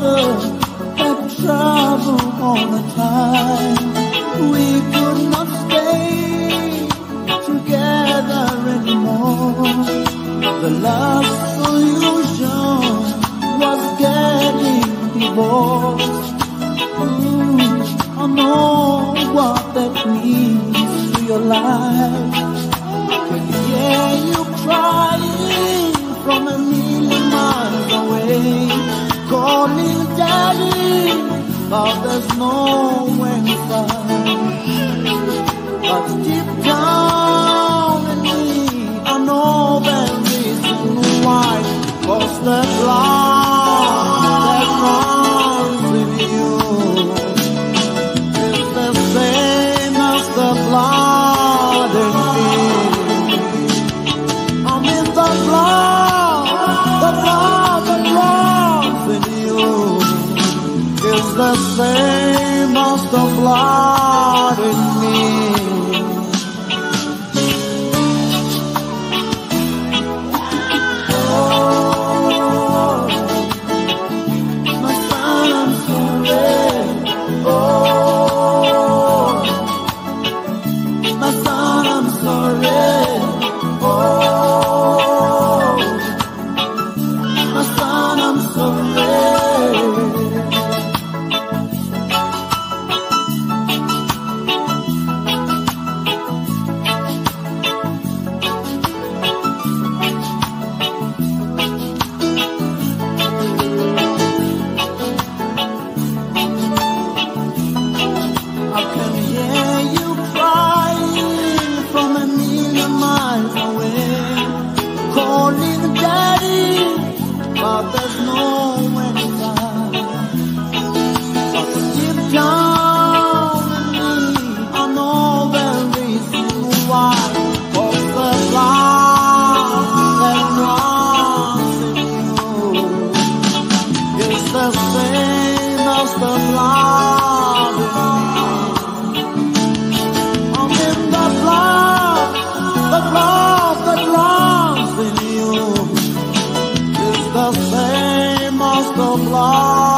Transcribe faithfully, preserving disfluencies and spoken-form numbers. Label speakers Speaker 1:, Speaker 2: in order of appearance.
Speaker 1: mother had trouble all the time. We could not stay together anymore. The last solution was getting divorced. Mm, I know what that means to your life. Can hear you crying from a million miles away, calling daddy, but there's nowhere to find. But deep down in me, I know the reason why. 'Cause the blood that runs in you is the same as the blood in me. I mean the blood, the blood that runs in you is the same as the blood in me. The same as the blood.